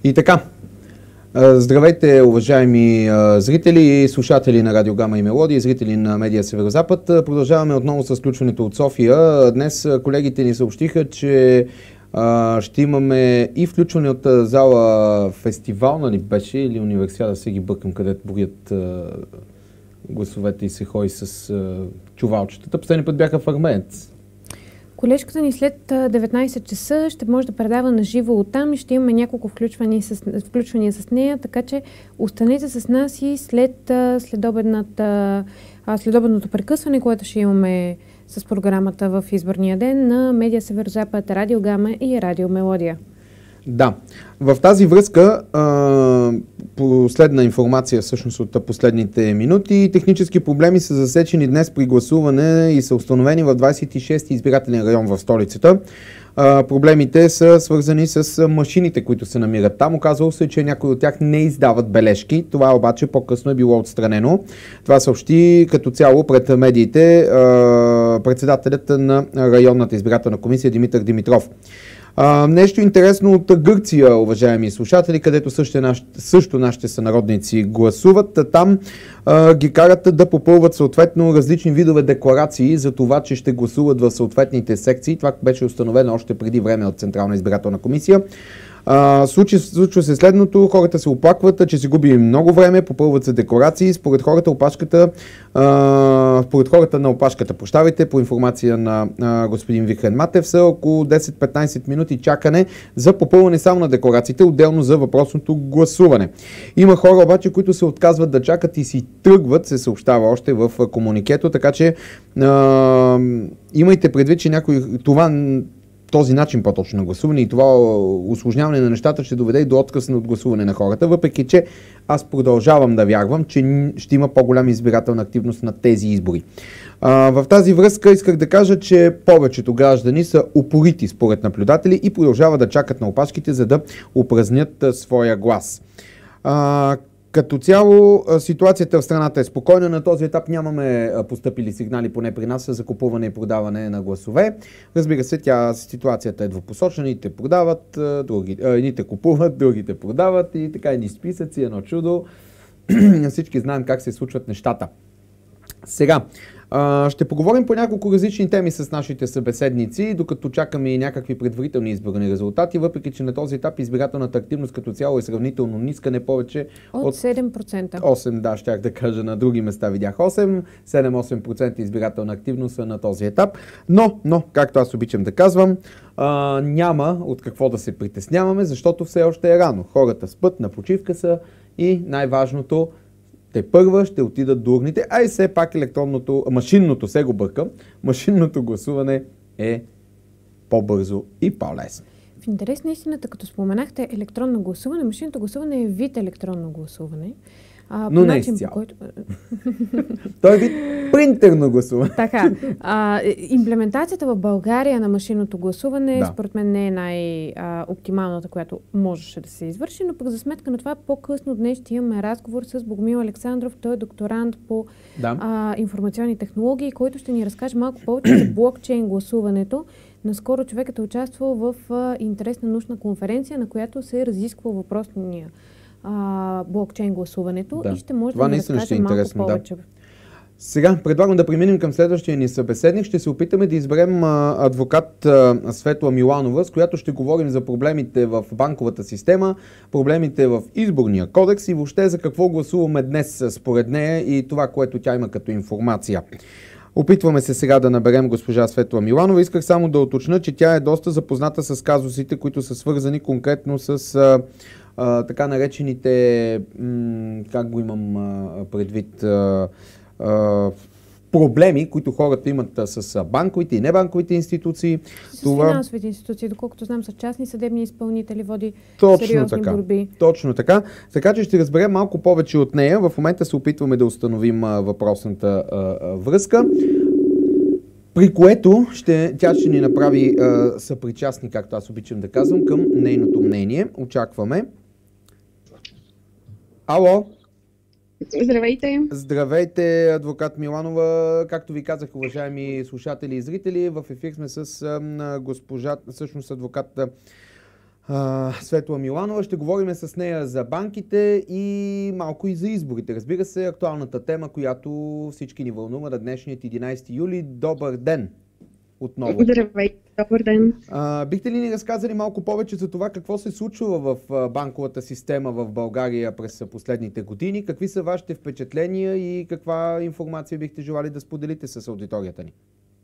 И така, здравейте, уважаеми зрители и слушатели на Радио Гама и Мелодия, зрители на Медиа Северозапад. Продължаваме отново с включването от София. Днес колегите ни съобщиха, че ще имаме и включване от зала фестивална ли беше или универсиада, се ги бъркам, където броят гласовете и се ходи с чувалчетата. Последния път бяха в Армеец. Колежката ни след 19 часа ще може да предава на живо оттам и ще имаме няколко включвания с нея, така че останете с нас и следобедното прекъсване, което ще имаме с програмата в изборния ден на Медиа Северозапад, Радио Гама и Радио Мелодия. Да, в тази връзка последна информация всъщност от последните минути. Технически проблеми са засечени днес при гласуване и са установени в 26-ти избирателен район в столицата. Проблемите са свързани с машините, които се намират там. Оказало се, че някои от тях не издават бележки. Това обаче по-късно е било отстранено. Това съобщи като цяло пред медиите председателят на районната избирателна комисия Димитър Димитров. Нещо интересно от Гърция, уважаеми слушатели, където също нашите сънародници гласуват. Там ги карат да попълват съответно различни видове декларации за това, че ще гласуват в съответните секции. Това беше установено още преди време от Централна избирателна комисия. Случва се следното, хората се оплакват, че се губи много време, попълват се декларации. Според хората на опашката, по информация на господин Вихрен Матев, са около 10-15 минути чакане за попълване само на декларациите, отделно за въпросното гласуване. Има хора обаче, които се отказват да чакат и си тръгват, се съобщава още в комуникето, така че имайте предвид, че този начин по-точно на гласуване и това усложняване на нещата ще доведе и до отказ от гласуване на хората, въпреки че аз продължавам да вярвам, че ще има по-голяма избирателна активност на тези избори. В тази връзка исках да кажа, че повечето граждани са упорити според наблюдатели и продължават да чакат на опашките, за да упразнят своя глас. Като цяло ситуацията в страната е спокойна. На този етап нямаме постъпили сигнали, поне при нас, за купуване и продаване на гласове. Разбира се, ситуацията е двупосочна. Едните продават, едните купуват, другите продават и така едни списъци, едно чудо. Всички знаем как се случват нещата. Сега, ще поговорим по няколко различни теми с нашите събеседници, докато чакаме и някакви предварителни изборни резултати, въпреки че на този етап избирателната активност като цяло е сравнително ниска, не повече от 7%. 8%, да, щях да кажа, на други места видях 8%, 7-8% избирателна активност са на този етап, но, както аз обичам да казвам, няма от какво да се притесняваме, защото все още е рано. Хората спят, на почивка са и най-важното, те първа ще отидат до урните, а и все пак машинното, се го бъркам, машинното гласуване е по-бързо и по-лесно. В интерес на истината, като споменахте електронно гласуване, машинното гласуване е вид електронно гласуване. Но не изцяло. Той е вид принтерно гласуване. Така. Имплементацията в България на машинното гласуване според мен не е най-оптималната, която можеше да се извърши, но пък за сметка на това по-късно днес ще имаме разговор с Богомил Александров. Той е докторант по информационни технологии, който ще ни разкаже малко повече за блокчейн гласуването. Наскоро човекът е участвал в интересна научна конференция, на която се е разисквал въпросния блокчейн гласуването и ще може да ни разкаже малко повече. Да. Сега предлагам да преминем към следващия ни събеседник. Ще се опитаме да изберем адвокат Светла Миланова, с която ще говорим за проблемите в банковата система, проблемите в изборния кодекс и въобще за какво гласуваме днес според нея и това, което тя има като информация. Опитваме се сега да наберем госпожа Светла Миланова. Исках само да уточня, че тя е доста запозната с казусите, които са свързани конкретно с така наречените, как го имам предвид, проблеми, които хората имат с банковите и небанковите институции. С финансовите институции, доколкото знам, са частни съдебни изпълнители, води сериозни борби. Точно така. Така че ще разберем малко повече от нея. В момента се опитваме да установим въпросната връзка, при което тя ще ни направи съпричастни, както аз обичам да казвам, към нейното мнение. Очакваме. Ало! Здравейте! Здравейте, адвокат Миланова. Както ви казах, уважаеми слушатели и зрители, в ефир сме с госпожа, всъщност адвокат Светла Миланова. Ще говорим с нея за банките и малко и за изборите. Разбира се, актуалната тема, която всички ни вълнува на днешният 11 юли. Добър ден отново. Здравейте, добър ден. Бихте ли ни разказали малко повече за това какво се случва в банковата система в България през последните години? Какви са вашите впечатления и каква информация бихте желали да споделите с аудиторията ни?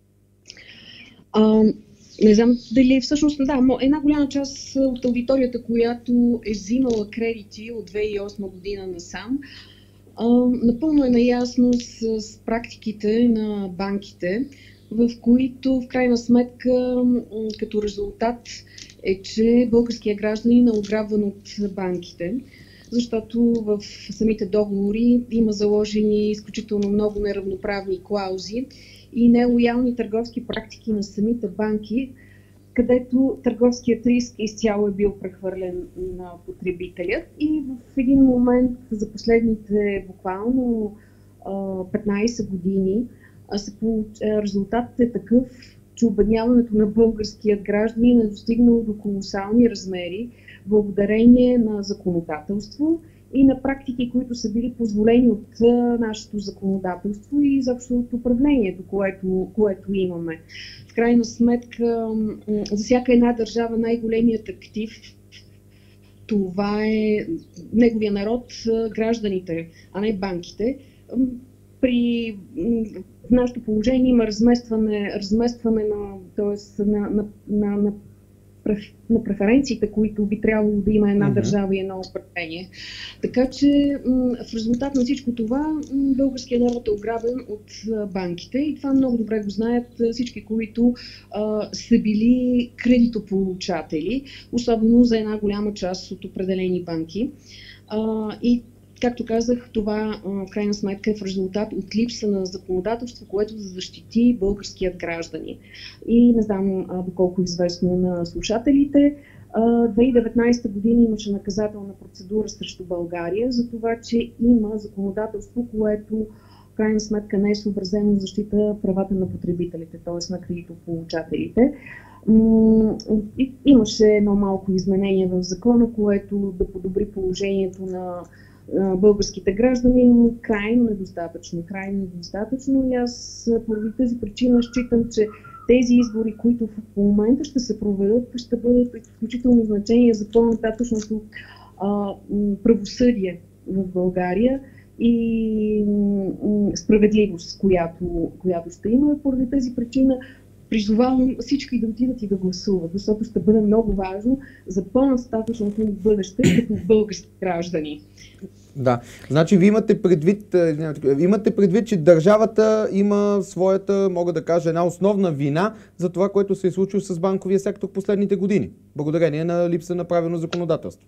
Не знам дали всъщност, една голяма част от аудиторията, която е взимала кредити от 2008 година насам, напълно е наясно с практиките на банките, в които в крайна сметка като резултат е, че българският гражданин е ограбван от банките, защото в самите договори има заложени изключително много неравноправни клаузи и нелоялни търговски практики на самите банки, където търговският риск изцяло е бил прехвърлен на потребителят и в един момент за последните буквално 15 години резултатът е такъв, че обедняването на българският гражданин е достигнало до колосални размери благодарение на законодателство и на практики, които са били позволени от нашето законодателство и изобщо от управлението, което имаме. В крайна сметка, за всяка една държава най-големият актив това е неговия народ, гражданите, а не банките. При нашето положение има разместване на преференциите, които би трябвало да има една държава и едно управление. Така че в резултат на всичко това българският народ е ограбен от банките и това много добре го знаят всички, които са били кредитополучатели, особено за една голяма част от определени банки. И както казах, това в крайна сметка е в резултат от липса на законодателство, което да защити българският гражданин. И не знам доколко е известно на слушателите, 2019 година имаше наказателна процедура срещу България за това, че има законодателство, което в крайна сметка не е съобразено защита правата на потребителите, т.е. на кредитополучателите. Имаше едно малко изменение в закона, което да подобри положението на българските граждани, но крайно недостатъчно. И аз поради тази причина считам, че тези избори, които в момента ще се проведат, ще бъдат изключително значение за по-нататъчното правосъдие в България и справедливост, която ще има. Поради тази причина призовавам всички да отидат и да гласуват, защото ще бъде много важно за по-нататъчното ни бъдеще като български граждани. Да, значи ви имате предвид, че държавата има своята, мога да кажа, една основна вина за това, което се е случило с банковия сектор в последните години, благодарение на липса на правилно законодателство.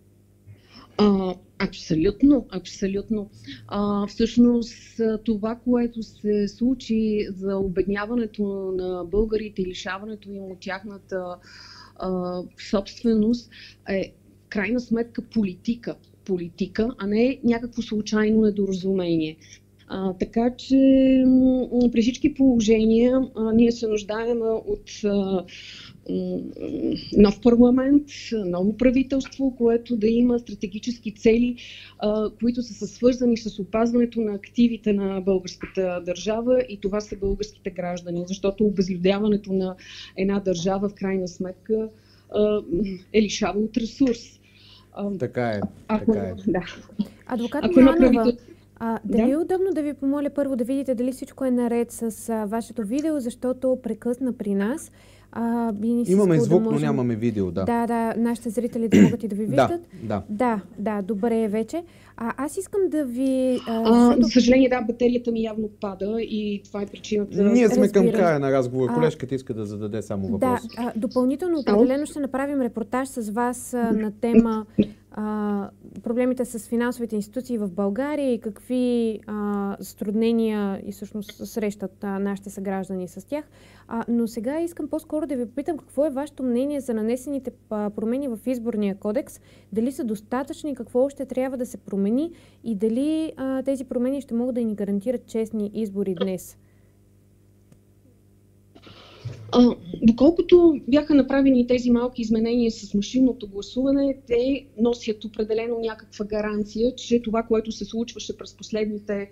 Абсолютно. Всъщност това, което се случи за обедняването на българите и лишаването им от тяхната собственост е крайна сметка политика, а не някакво случайно недоразумение. Така че при всички положения ние се нуждаем от нов парламент, ново правителство, което да има стратегически цели, които са свързани с опазването на активите на българската държава и това са българските граждани, защото обезлюдяването на една държава в крайна сметка е лишава от ресурс. Така е. Да. Адвокат Миланова, дали е удобно да ви помоля първо да видите дали всичко е наред с вашето видео, защото прекъсна при нас. Имаме звук, но нямаме видео, да. Да, нашите зрители да могат и да ви виждат. Да, добре е вече. Аз искам да ви... За съжаление, батерията ми явно пада и това е причината. Ние сме към края на разговора. Колежката иска да зададе само въпрос. Допълнително определено ще направим репортаж с вас на тема проблемите с финансовите институции в България и какви затруднения и всъщност срещат нашите съграждани с тях. Но сега искам по-скоро да ви попитам какво е вашето мнение за нанесените промени в изборния кодекс, дали са достатъчни, какво още трябва да се промени и дали тези промени ще могат да ни гарантират честни избори днес. Доколкото бяха направени тези малки изменения с машинното гласуване, те носят определено някаква гаранция, че това, което се случваше през последните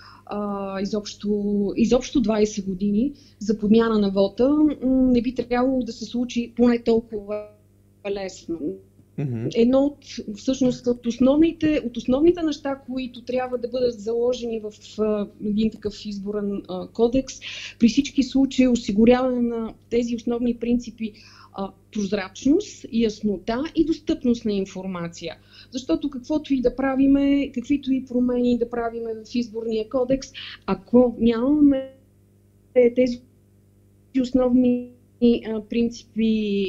изобщо 20 години за подмяна на вота, не би трябвало да се случи поне толкова лесно. Едно всъщност от основните неща, които трябва да бъдат заложени в един такъв изборен кодекс, при всички случаи осигуряване на тези основни принципи прозрачност, яснота и достъпност на информация. Защото каквото и да правиме, каквито и промени да правиме в изборния кодекс, ако нямаме тези основни принципи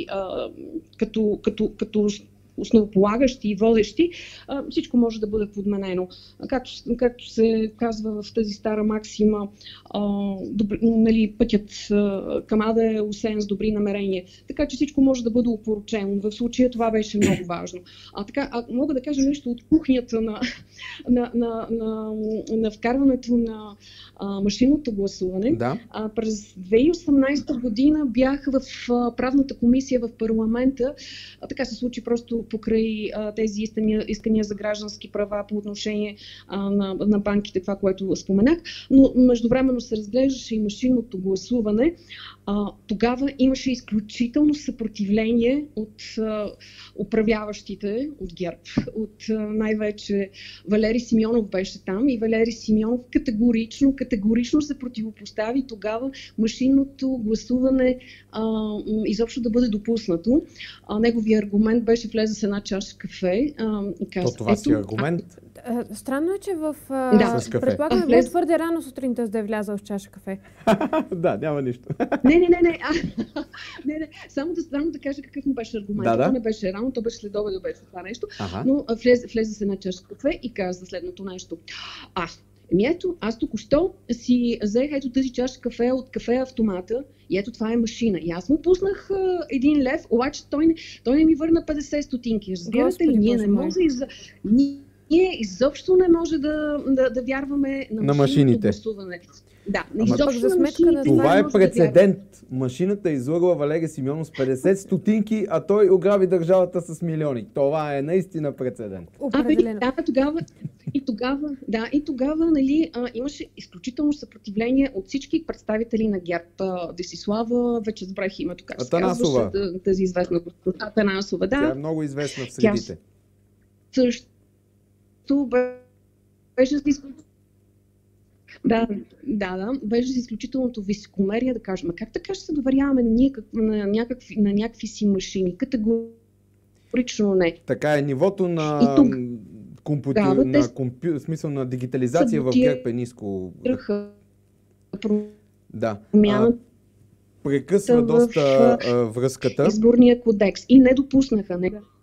като основополагащи и водещи, всичко може да бъде подменено. Както се казва в тази стара максима, пътят към ада е осеян с добри намерения. Така че всичко може да бъде опорочено. В случая това беше много важно. Мога да кажа нещо от кухнята на вкарването на машинното гласуване. Да. През 2018 година бях в правната комисия в парламента. Така се случи просто покрай тези искания за граждански права по отношение на банките, това, което споменах. Но междувременно се разглеждаше и машинното гласуване. Тогава имаше изключително съпротивление от управляващите, от ГЕРБ, от най-вече Валери Симеонов беше там и Валери Симеонов категорично се противопостави тогава машинното гласуване изобщо да бъде допуснато. Неговият аргумент беше: влезе с една чаша кафе и каза: това си аргумент? Странно е, че предполагам, е твърде рано сутринта, за да е влязъл с чаша кафе. Да, няма нищо. Не. Само да кажа какъв му беше аргумент. Това не беше рано, то беше следобед, беше това нещо. Но влезе с една чаша кафе и каза следното нещо: ето, аз току-що си взех ето тази чаша кафе от кафе автомата и ето това е машина. И аз му пуснах 1 лев, обаче той не ми върна 50 стотинки. Разбирате ли, ние не може ние изобщо не може да вярваме на машинното гласуване. Да, изобщо на машините. Това е прецедент. Машината излъгала Валери Симеонов с 50 стотинки, а той ограби държавата с милиони. Това е наистина прецедент. Тогава имаше изключително съпротивление от всички представители на ГЕРБ. Десислава, вече забравих името, как се казваше, тази известна госпожа Атанасова. Тя е много известна в средите. Също беше беше с изключителното високомерие да кажем: как така ще се доверяваме на някакви си машини? Категорично не. Така е, нивото на смисъл на дигитализация в ГЕРБ е ниско. Да. Прекъсва доста връзката. Изборния кодекс и не допуснаха.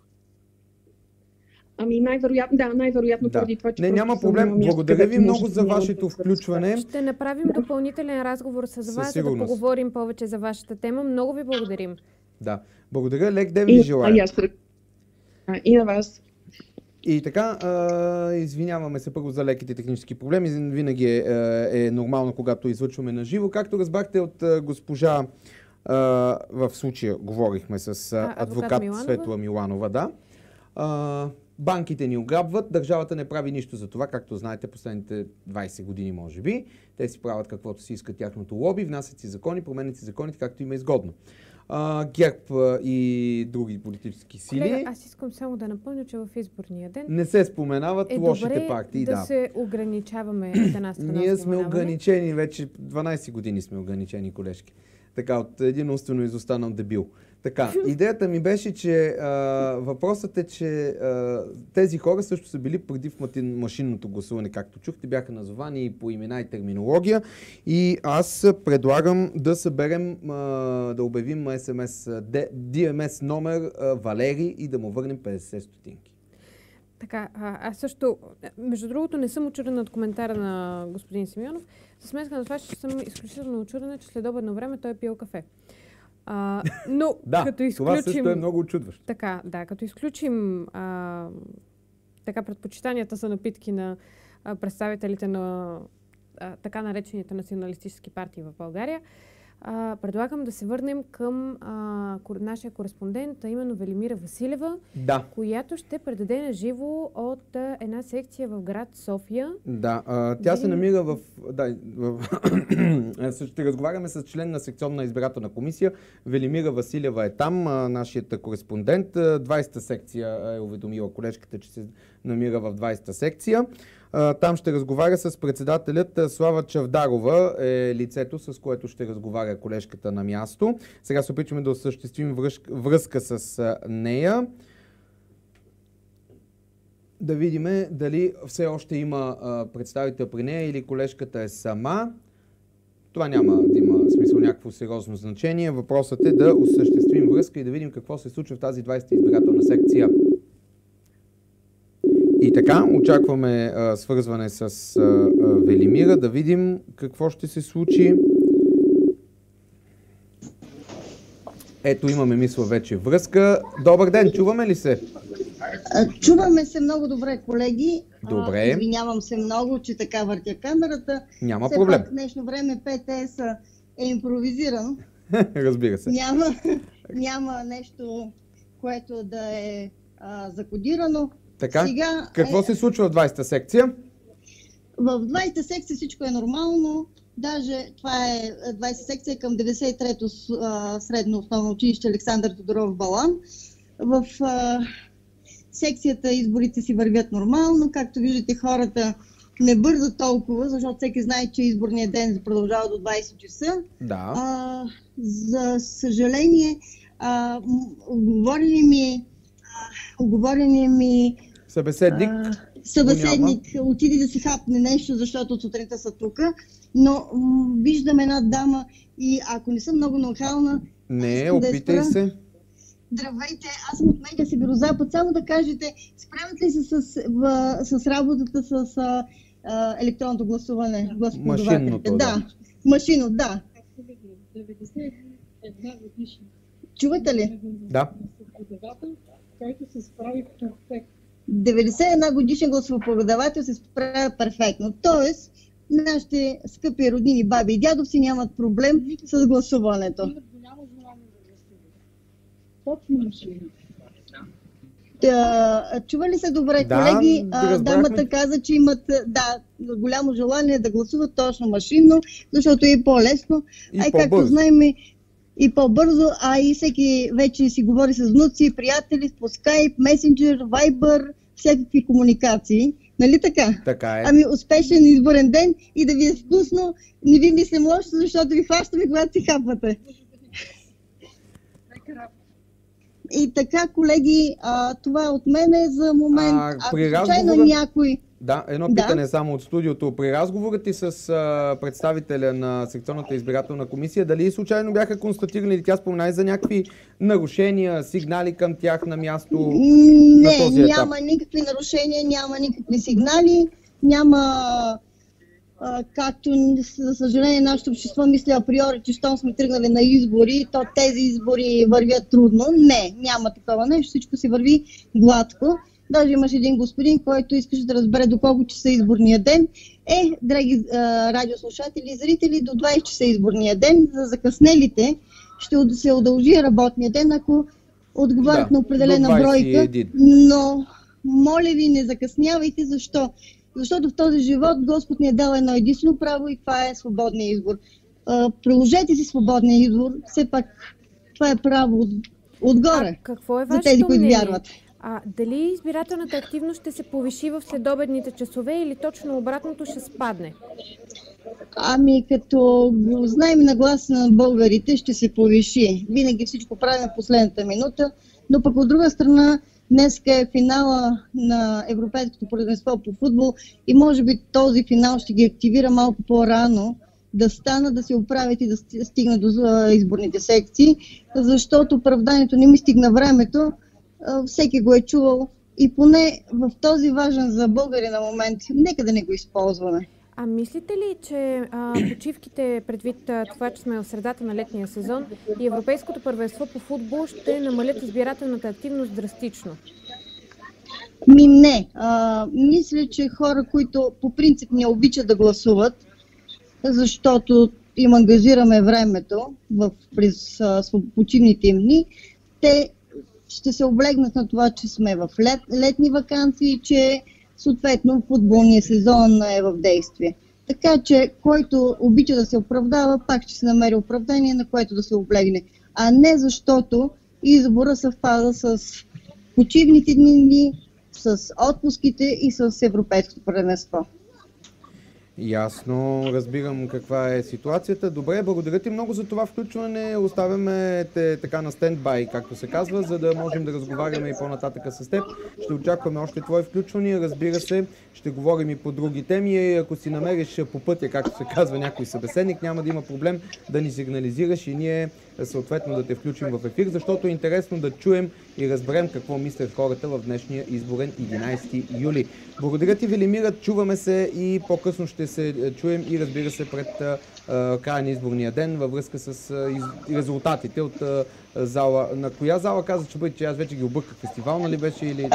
Най-вероятно поради това, че... няма проблем. Благодаря ви много за вашето включване. Ще направим допълнителен разговор с вас, за да поговорим повече за вашата тема. Много ви благодарим. Да. Благодаря. Лек ден ви желая. И на вас. И така, извиняваме се първо за леките технически проблеми. Винаги е нормално, когато излъчваме на живо. Както разбрахте от госпожа, в случая говорихме с адвокат Светла Миланова, да. Банките ни ограбват, държавата не прави нищо за това, както знаете последните 20 години може би. Те си правят каквото си искат тяхното лоби, внасят си закони, променят си законите както им е изгодно. ГЕРБ и други политически сили. Колега, аз искам само да напомня, че в изборния ден не се споменават лошите партии. Да се ограничаваме от една страна. Ние сме ограничени, вече 12 години сме ограничени, колежки. Така, от един умствено изостанал дебил. Така, идеята ми беше, че въпросът е, че тези хора също са били преди в машинното гласуване, както чухте, бяха назовани по имена и терминология. И аз предлагам да съберем, да обявим DMS номер Валери и да му върнем 50 стотинки. Така, аз също, между другото, не съм учудена от коментара на господин Симеонов. За сметка на това, че съм изключително учудена, че след обедно време той е пил кафе. Но като изключим... това също е много учудващо. Така, като изключим предпочитанията за напитки на представителите на така наречените националистически партии в България, предлагам да се върнем към нашия кореспондент, а именно Велимира Василева, която ще предаде на живо от една секция в град София. Да, тя се намира в... ще разговаряме с член на секционна избирателна комисия. Велимира Василева е там, нашият кореспондент. 20-та секция е уведомила колежката, че се намира в 20-та секция. Там ще разговаря с председателят Слава Чавдарова, е лицето, с което ще разговаря колежката на място. Сега се опитваме да осъществим връзка с нея. Да видим дали все още има представител при нея или колежката е сама. Това няма да има смисъл някакво сериозно значение. Въпросът е да осъществим връзка и да видим какво се случва в тази 20-та избирателна секция. И така, очакваме свързване с Велимира, да видим какво ще се случи. Ето, имаме, мисля, вече връзка. Добър ден, чуваме ли се? Чуваме се много добре, колеги. Добре. Извинявам се много, че така въртя камерата. Няма проблем. В днешно време ПТС е импровизиран. Разбира се. Няма нещо, което да е закодирано. Така, какво се случва в 20-та секция? В 20-та секция всичко е нормално. Даже това е 20-та секция към 93-то средно основно училище Александър Тодоров Балан. В секцията изборите си вървят нормално. Както виждате, хората не бързат толкова, защото всеки знае, че изборният ден продължава до 20 часа. Да. За съжаление, оговорени ми събеседник отиде да си хапне нещо, защото от сутринта са тук, но виждам една дама и ако не съм много нахална... Не, опитай се. Здравейте, аз съм от Медиа Северозапад. Само да кажете, справят ли се с работата с електронното гласуване? Машинното, да. Машинно, да. 91 годишна. Чувате ли? Да. Който се справи перфектно. 91 годишен гласоподавател се справя перфектно. Тоест, нашите скъпи роднини, баби и дядовци нямат проблем с гласуването. Няма желание да гласуват. Точно машина. Чува ли се добре, колеги? Дамата каза, че имат голямо желание да гласуват точно машинно, защото е по-лесно. Както знаем, и по-бързо, и всеки вече си говори с внуци, приятели, по Skype, Messenger, Viber, всякакви комуникации. Нали така? Така е. Успешен изборен ден и да ви е вкусно. Не ви мислим лошо, защото ви хващаме, когато си хапвате. И така, колеги, това от мене за момент. Ако случайно някой... Да, едно питане само от студиото. При разговора ти с представителя на секционната избирателна комисия, дали случайно бяха констатирани, тя спомена за някакви нарушения, сигнали към тях на място на този етап? Няма никакви нарушения, няма никакви сигнали, няма както, за съжаление, нашето общество мисля априори, че щом сме тръгнали на избори, то тези избори вървят трудно. Не, няма такова нещо, всичко си върви гладко. Даже имаше един господин, който искаше да разбере доколко часа изборния ден. Драги радиослушатели и зрители, до 20 часа изборния ден. За закъснелите ще се удължи работния ден, ако отговарят на определена бройка. Но, моля ви, не закъснявайте. Защо? Защото в този живот Господ ни е дал едно единствено право и това е свободния избор. Приложете си свободния избор. Все пак това е право отгоре. Какво е за тези, които вярват. Дали избирателната активност ще се повиши в следобедните часове или точно обратното ще спадне? Като го знаем на гласа на българите, ще се повиши. Винаги всичко правим в последната минута, но пък от друга страна днес е финала на Европейското първенство по футбол и може би този финал ще ги активира малко по-рано да станат, да се оправят и да стигнат до изборните секции, защото оправданието не ми стигна времето. Всеки го е чувал и поне в този важен за българина момент, нека да не го използваме. Мислите ли, че почивките, предвид това, че сме в средата на летния сезон и Европейското първенство по футбол ще намалят избирателната активност драстично? Не. Мисля, че хора, които по принцип не обичат да гласуват, защото им ангажираме времето през почивните им дни, те ще се облегнат на това, че сме в летни ваканции, че съответно футболният сезон е в действие. Така че, който обича да се оправдава, пак ще се намери оправдание, на което да се облегне. А не защото избора съвпада с почивните дни, с отпуските и с европейското първенство. Ясно, разбирам каква е ситуацията. Добре, благодаря ти много за това включване. Оставяме те така на стендбай, както се казва, за да можем да разговаряме и по-нататъка с теб. Ще очакваме още твои включвания. Разбира се, ще говорим и по други теми. Ако си намериш по пътя, както се казва, някой събеседник, няма да има проблем да ни сигнализираш и ние съответно да те включим в ефир, защото е интересно да чуем и разберем какво мислят хората в днешния изборен 11 юли. Благодаря ти, Велимира. Чуваме се и по-късно ще се чуем и разбира се пред края на изборния ден във връзка с резултатите от зала. На коя зала каза, че бъде, че аз вече ги обърках? Фестивална ли беше или...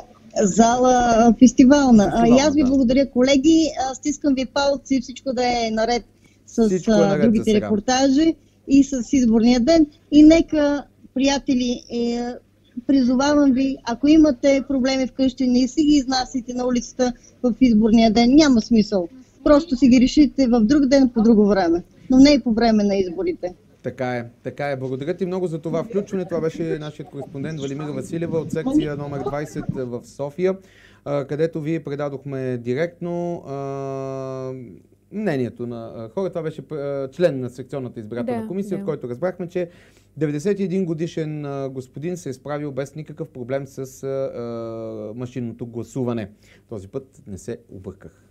Зала фестивална. И аз ви благодаря, колеги. Стискам ви палци, всичко да е наред с другите репортажи и с изборния ден. И нека, приятели, призовавам ви, ако имате проблеми вкъщи, не си ги изнасяйте на улицата в изборния ден. Няма смисъл. Просто си ги решите в друг ден по друго време. Но не и по време на изборите. Така е. Благодаря ти много за това включване. Това беше нашият кореспондент Велимира Василева от секция номер 20 в София, където ви предадохме директно мнението на хора. Това беше член на секционната избирателна комисия, от който разбрахме, че 91 годишен господин се е справил без никакъв проблем с машинното гласуване. Този път не се обърках.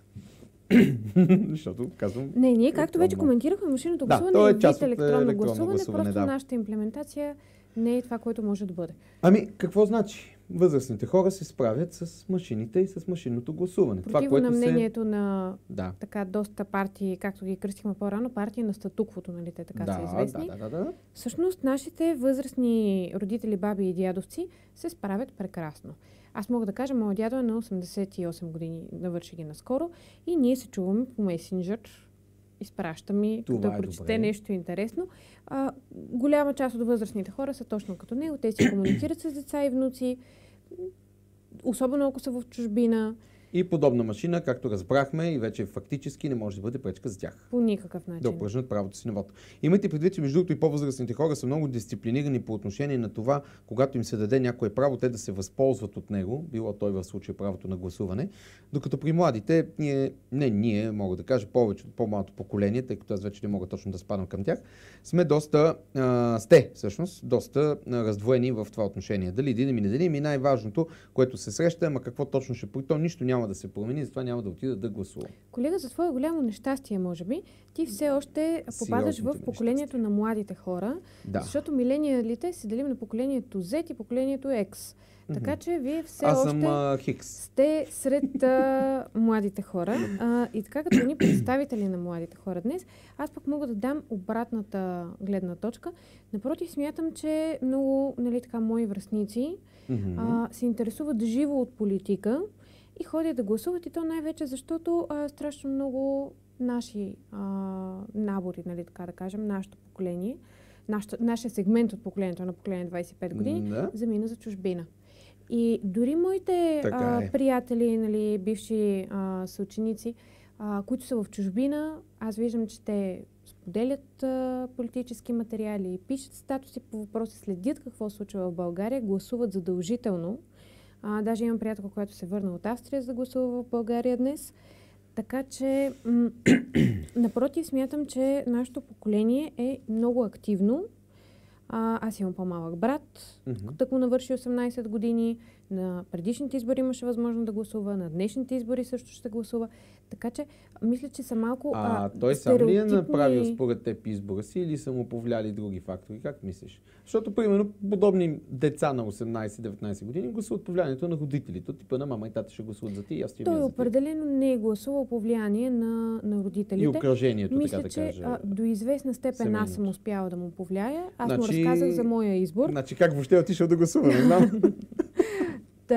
Защото казвам... ние както вече коментирахме, машинното гласуване е вид електронно гласуване, просто нашата имплементация не е това, което може да бъде. Какво значи? Възрастните хора се справят с машините и с машинното гласуване. Противно на мнението на така доста партии, както ги кръстихме по-рано, партии на статуквото, нали, те така са известни. Всъщност нашите възрастни родители, баби и дядовци се справят прекрасно. Аз мога да кажа, моят дядо е на 88 години, навърши ги наскоро и ние се чуваме по месенджер, изпраща ми да прочете нещо интересно. Голяма част от възрастните хора са точно като него, те си комуникират с деца и внуци, особено ако са в чужбина. И подобна машина, както разбрахме, и вече фактически не може да бъде пречка за тях. По никакъв начин. Да упражнят правото си на вод. Имайте предвид, че между другото и по-възрастните хора са много дисциплинирани по отношение на това, когато им се даде някое право, те да се възползват от него, било той в случая правото на гласуване, докато при младите, мога да кажа, повече от по-малото поколение, тъй като аз вече не мога точно да спадам към тях, сме доста раздвоени в това отношение. Дали идем и не дадим, и най-важното, което се среща, ама какво точно ще то нищо няма да се промени, затова няма да отида да гласувам. Колега, за твое голямо нещастие, може би, ти все още попадаш в поколението на младите хора, защото милениалите се делим на поколението Z и поколението X. Така че вие все още сте сред младите хора. И така като ни представители на младите хора днес, аз пък мога да дам обратната гледна точка. Напротив, смятам, че много мои връстници се интересуват живо от политика и ходят да гласуват, и то най-вече защото страшно много наши набори, така да кажем, нашето поколение, нашия сегмент от поколението на поколение 25 години, замина за чужбина. И дори моите приятели, бивши съученици, които са в чужбина, аз виждам, че те споделят политически материали, пишат статуси по въпроси, следят какво се случва в България, гласуват задължително. Даже имам приятелка, която се върна от Австрия, за да гласува в България днес. Така че, напротив, смятам, че нашето поколение е много активно. Аз имам по-малък брат, тъкмо навърши 18 години. На предишните избори имаше възможност да гласува, на днешните избори също ще гласува. Така че, мисля, че са малко той сам ли е направил според теб избора си или са му повлияли други фактори? Как мислиш? Защото, примерно, подобни деца на 18-19 години гласуват по влиянието на родителите. От типа на мама и тата ще гласуват за ти и аз ти той определено не е гласувал по влияние на родителите. И обкръжението, мисля, така да кажа. Мисля, че до известна степен аз съм успяла да му повлияя. Аз му разказах за моя избор. Значи как въобще отишъл да гласува, не знам.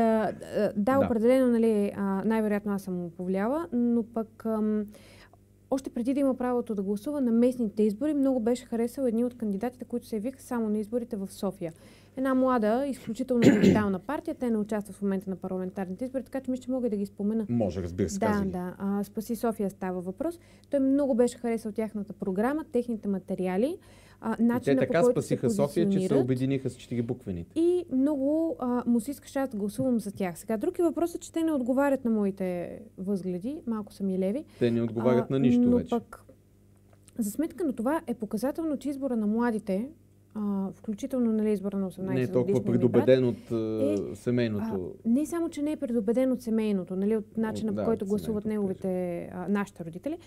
Определено, най-вероятно аз съм му повлияла, но пък още преди да има правото да гласува на местните избори, много беше харесал едни от кандидатите, които се явиха само на изборите в София. Една млада, изключително дигитална партия, те не участват в момента на парламентарните избори, така че мисля, че мога да ги спомена. Може, разбира се, Да, Спаси София става въпрос. Той много беше харесал тяхната програма, техните материали, начина те така по който спасиха се София, че се обединиха с четирибуквените. И много му се искаше аз да гласувам за тях. Сега, друг е въпросът, че те не отговарят на моите възгледи, малко са ми леви. Те не отговарят на нищо но вече. Пък, за сметка на това е показателно, че избора на младите, включително на избора на 18 годишния не е толкова предубеден от семейното. Не само, че не е предубеден от семейното, нали, от начина, по който гласуват неговите, нашите родители,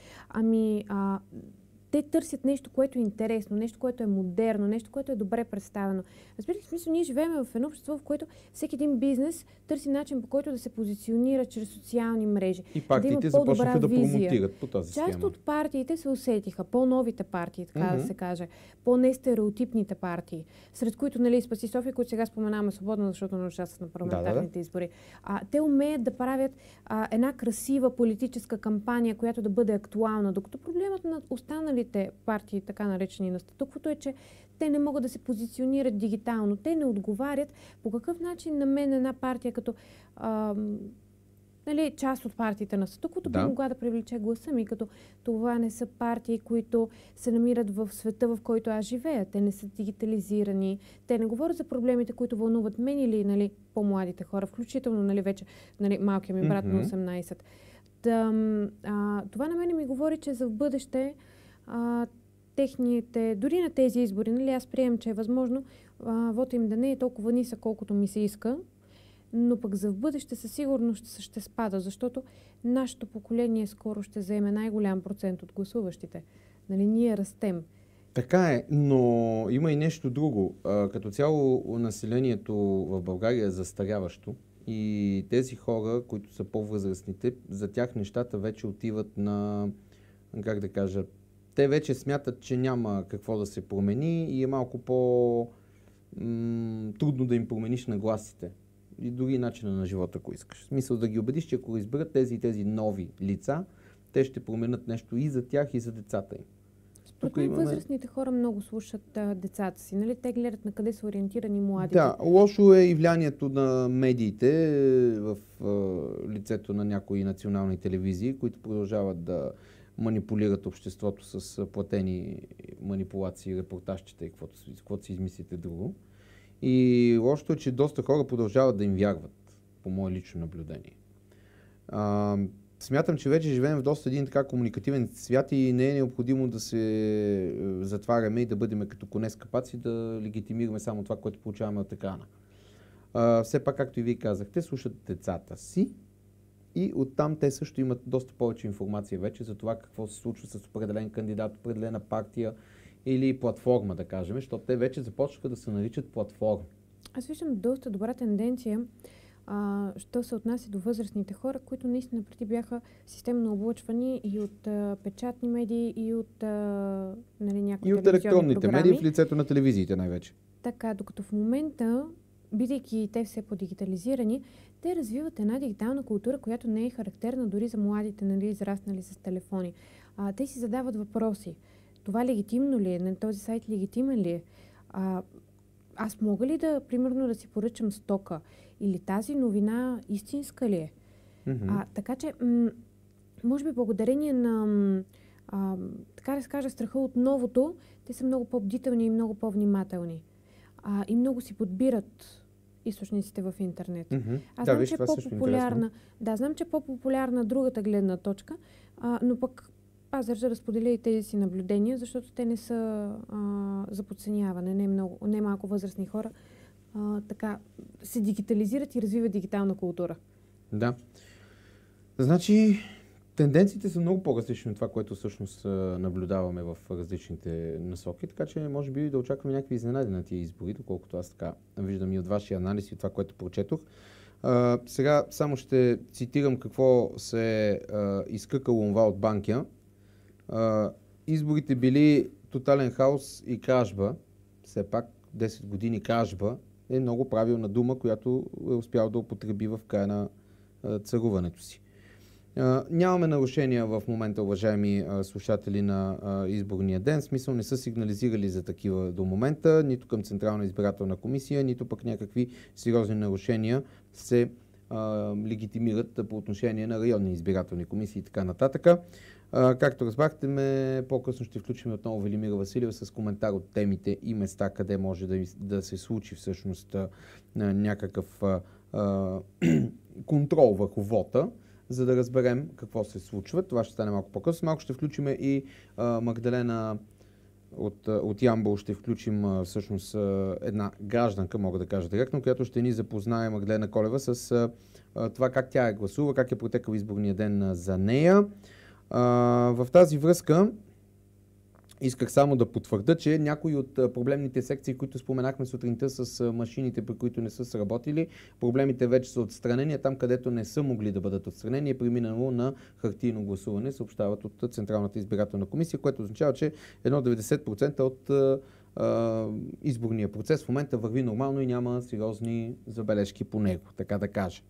те търсят нещо, което е интересно, нещо, което е модерно, нещо, което е добре представено. Разбирате, в смисъл, ние живеем в едно общество, в което всеки един бизнес търси начин, по който да се позиционира чрез социални мрежи. И партиите започнаха да промотират по тази схема. Част от партиите се усетиха, по-новите партии, така да се каже, по-нестереотипните партии, сред които, нали, Спаси София, които сега споменаваме свободно, защото не участват на парламентарните избори. Те умеят да правят една красива политическа кампания, която да бъде актуална, докато проблемът на останалите партии, така наречени на статуквото, е, че те не могат да се позиционират дигитално. Те не отговарят по какъв начин на мен една партия като част от партиите на статуквото би могла да привлече гласа ми, като това не са партии, които се намират в света, в който аз живея. Те не са дигитализирани. Те не говорят за проблемите, които вълнуват мен или по-младите хора, включително вече малкият ми брат на 18. Това на мен ми говори, че за в бъдеще техните, дори на тези избори, аз приемам, че е възможно вота им да не е толкова нисък, колкото ми се иска, но пък за в бъдеще със сигурност ще спада, защото нашето поколение скоро ще заеме най-голям процент от гласуващите. Ние растем. Така е, но има и нещо друго. Като цяло населението в България е застаряващо и тези хора, които са по-възрастните, за тях нещата вече отиват на, как да кажа, те вече смятат, че няма какво да се промени и е малко по-трудно да им промениш нагласите. И дори начина на живота, ако искаш. В смисъл да ги убедиш, че ако изберат тези нови лица, те ще променят нещо и за тях, и за децата им. Според мен възрастните хора много слушат децата си. Нали? Те гледат на къде са ориентирани младите. Да, лошо е и влиянието на медиите в лицето на някои национални телевизии, които продължават да манипулират обществото с платени манипулации, репортажчета и каквото си измислите друго. И лошото е, че доста хора продължават да им вярват, по мое лично наблюдение. Смятам, че вече живеем в доста един така комуникативен свят и не е необходимо да се затваряме и да бъдем като коне с капаци, да легитимираме само това, което получаваме от екрана. Все пак, както и вие казахте, слушат децата си и оттам те също имат доста повече информация вече за това какво се случва с определен кандидат, определена партия или платформа, да кажем, защото те вече започнаха да се наричат платформи. Аз виждам доста добра тенденция, що се отнася до възрастните хора, които наистина преди бяха системно облъчвани и от печатни медии, и от някои и от електронните медии в лицето на телевизиите най-вече. Така, докато в момента, бидейки те все по-дигитализирани, те развиват една дигитална култура, която не е характерна дори за младите, израснали с телефони. Те си задават въпроси. Това легитимно ли е? На този сайт легитимен ли е? Аз мога ли примерно да си поръчам стока? Или тази новина истинска ли е? Така че, може би благодарение на, така да се каже, страха от новото, те са много по-бдителни и много по-внимателни. И много си подбират източниците в интернет. Аз знам, че е по-популярна. Да, знам, че е по-популярна другата гледна точка, но пък аз държа да споделя и тези си наблюдения, защото те не са за подценяване. Не малко възрастни хора така се дигитализират и развиват дигитална култура. Да. Значи, тенденциите са много по-различни от това, което всъщност наблюдаваме в различните насоки, така че може би да очакваме някакви изненади на тия избори, доколкото аз така виждам и от вашия анализ и от това, което прочетох. Сега само ще цитирам какво се е изкъкало това от Банкя. Изборите били тотален хаос и кражба. Все пак 10 години кражба е много правилна дума, която е успял да употреби в края на царуването си. Нямаме нарушения в момента, уважаеми слушатели на изборния ден. В смисъл не са сигнализирали за такива до момента, нито към Централна избирателна комисия, нито пък някакви сериозни нарушения се легитимират по отношение на районни избирателни комисии и така нататък. Както разбрахте, по-късно ще включим отново Велимира Василева с коментар от темите и места, къде може да се случи всъщност някакъв контрол върху вота, за да разберем какво се случва. Това ще стане малко по-късно. Малко ще включим и Магдалена от Ямбол, ще включим всъщност една гражданка, мога да кажа директно, която ще ни запознае, Магдалена Колева, с това как тя е гласува, как е протекал изборния ден за нея. В тази връзка исках само да потвърда, че някои от проблемните секции, които споменахме сутринта с машините, при които не са сработили, проблемите вече са отстранени, а там, където не са могли да бъдат отстранени, е преминало на хартийно гласуване, съобщават от Централната избирателна комисия, което означава, че 90% от изборния процес в момента върви нормално и няма сериозни забележки по него, така да кажа.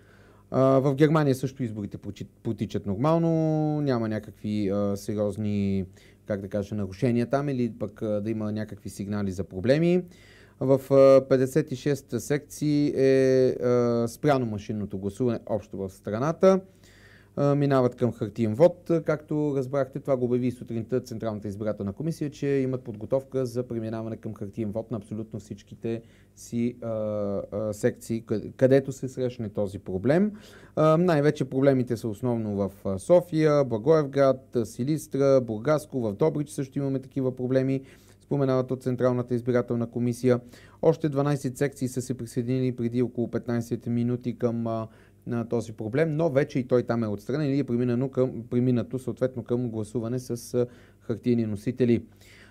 В Германия също изборите протичат нормално, няма някакви сериозни, как да кажа, нарушения там или пък да има някакви сигнали за проблеми. В 56 секции е спряно машинното гласуване общо в страната. Минават към хартиен вод. Както разбрахте, това го обяви сутринта Централната избирателна комисия, че имат подготовка за преминаване към хартиен вод на абсолютно всичките си секции, където се срещне този проблем. Най-вече проблемите са основно в София, Благоевград, Силистра, Бургаско, в Добрич също имаме такива проблеми, споменават от Централната избирателна комисия. Още 12 секции са се присъединили преди около 15 минути към на този проблем, но вече и той там е отстранен и е преминато съответно към гласуване с хартиени носители.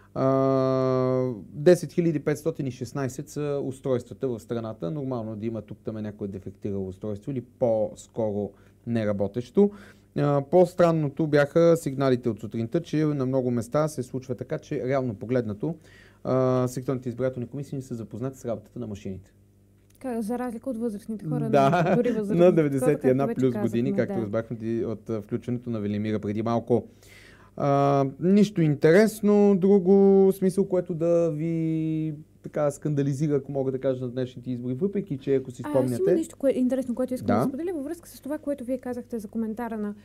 10 516 са устройствата в страната. Нормално да има тук там някое дефектирало устройство или по-скоро неработещо. По-странното бяха сигналите от сутринта, че на много места се случва така, че реално погледнато секторните избирателни комисии не са запознати с работата на машините. За разлика от възрастните хора, да, дори на 91 хора, плюс години, както разбрахме от включването на Велимира преди малко. Нищо интересно, друго смисъл, което да ви така скандализира, ако мога да кажа, на днешните избори, въпреки че ако си спомняте... Има нещо интересно, което искам да споделя във връзка с това, което вие казахте за коментара на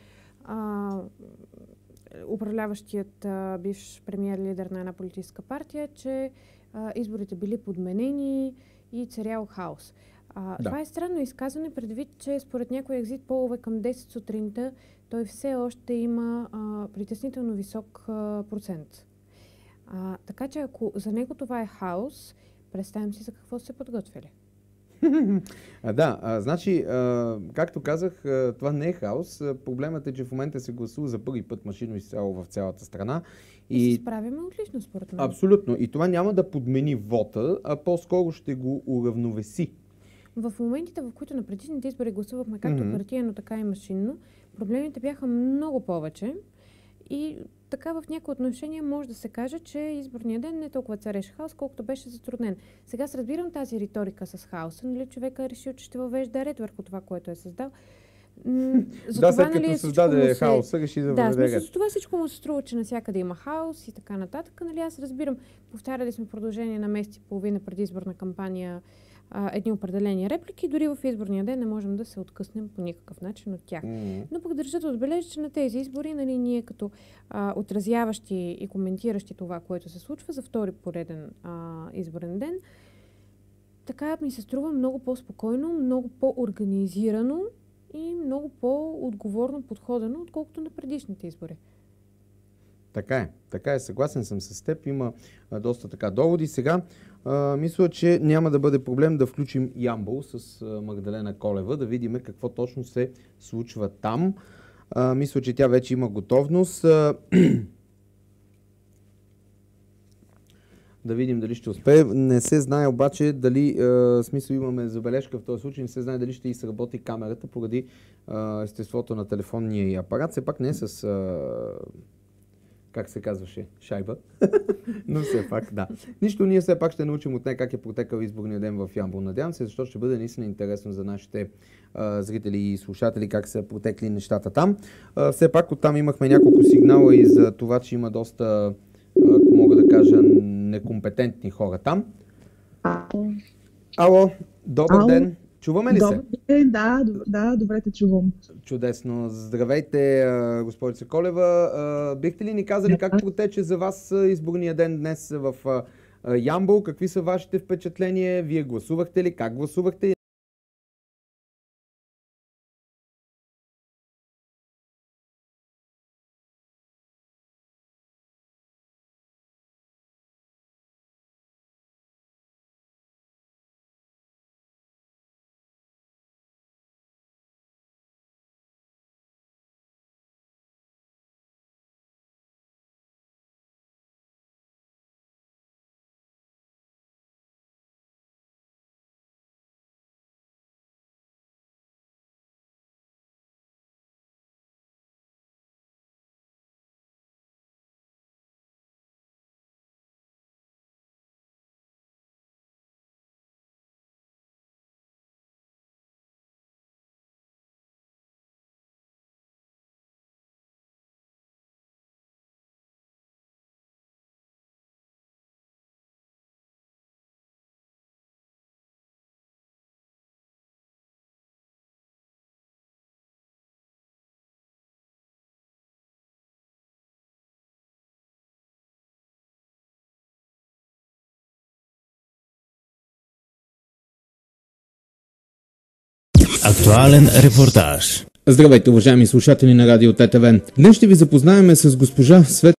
управляващият бивш премиер-лидер на една политическа партия, че изборите били подменени и царял хаос. Това е странно изказване, предвид, че според някои екзит полове към 10 сутринта той все още има притеснително висок процент. Така че ако за него това е хаос, представям си за какво се подготвили. Значи, както казах, това не е хаос. Проблемът е, че в момента се гласува за първи път машинно изцяло в цялата страна. И се справяме отлично, според мен. Абсолютно. И това няма да подмени вота, а по-скоро ще го уравновеси. В моментите, в които на предишните избори гласувахме както партийно, така и машинно, проблемите бяха много повече. И така в някои отношения може да се каже, че изборният ден не толкова цареше хаос, колкото беше затруднен. Сега аз разбирам тази риторика с хаоса, нали човека е решил, че ще въвежда ред върху това, което е създал. След като създаде хаоса, реши да въведе ред. За това всичко му се струва, че навсякъде има хаос и така нататък. Нали, аз разбирам, повтаряли сме продължение на месец и половина преди изборна кампания едни определени реплики, дори в изборния ден не можем да се откъснем по никакъв начин от тях. Но пък държа да отбележа, че на тези избори, нали, ние като отразяващи и коментиращи това, което се случва за втори пореден изборен ден, така ми се струва много по-спокойно, много по-организирано и много по-отговорно подходено, отколкото на предишните избори. Така е, съгласен съм с теб, има доста така доводи. Сега мисля, че няма да бъде проблем да включим Ямбол с Магдалена Колева, да видим какво точно се случва там. Мисля, че тя вече има готовност. Да видим дали ще успее. Не се знае обаче дали, смисъл имаме забележка в този случай, не се знае дали ще и сработи камерата поради естеството на телефонния апарат. Все пак не е с как се казваше, шайба. Но все пак, да. Нищо, ние все пак ще научим от нея как е протекал изборния ден в Ямбол. Надявам се, защото ще бъде наистина интересно за нашите зрители и слушатели как са протекли нещата там. Все пак оттам имахме няколко сигнала и за това, че има доста, ако мога да кажа, некомпетентни хора там. Ало, добър ден. Чуваме ли се? Добър ден, да, добре те чувам. Чудесно. Здравейте, госпожица Колева. Бихте ли ни казали как протече за вас изборния ден днес в Ямбол? Какви са вашите впечатления? Вие гласувахте ли? Как гласувахте? Актуален репортаж. Здравейте, уважаеми слушатели на Радио ТТВ. Днес ще ви запознаем с госпожа Светла